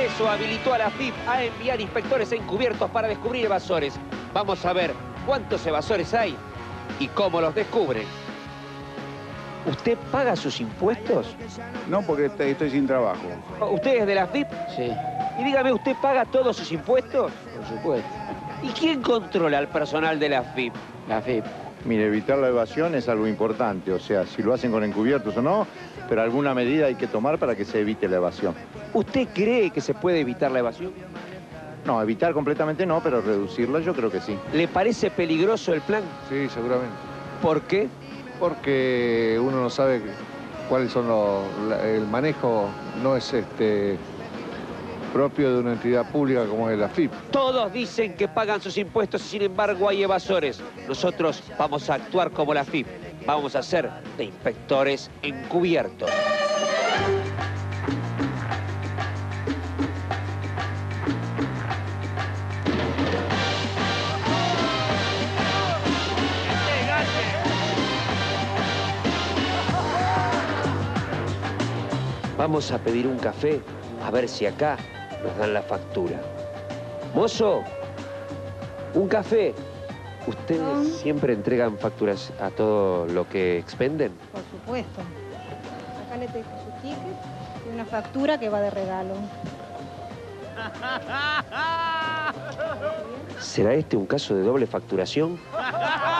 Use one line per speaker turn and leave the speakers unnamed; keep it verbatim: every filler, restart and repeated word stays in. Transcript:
Congreso habilitó a la F I P a enviar inspectores encubiertos para descubrir evasores. Vamos a ver cuántos evasores hay y cómo los descubren. ¿Usted paga sus impuestos?
No, porque estoy, estoy sin trabajo.
¿Usted es de la F I P?
Sí,
Y dígame, ¿usted paga todos sus impuestos?
por supuesto.
¿Y quién controla al personal de la F I P?
La F I P.
Mire, evitar la evasión es algo importante, o sea, si lo hacen con encubiertos o no, pero alguna medida hay que tomar para que se evite la evasión.
¿Usted cree que se puede evitar la evasión?
No, evitar completamente no, pero reducirla yo creo que sí.
¿Le parece peligroso el plan?
Sí, seguramente.
¿Por qué?
Porque uno no sabe cuáles son los... la- el manejo no es este propio de una entidad pública como es la F I P.
Todos dicen que pagan sus impuestos y sin embargo hay evasores. Nosotros vamos a actuar como la F I P. Vamos a ser de inspectores encubiertos. Vamos a pedir un café, a ver si acá nos dan la factura. Mozo, un café. ¿Ustedes
No.
siempre entregan facturas a todo lo que expenden?
Por supuesto. Acá le dejo su ticket y una factura que va de regalo.
¿Será este un caso de doble facturación?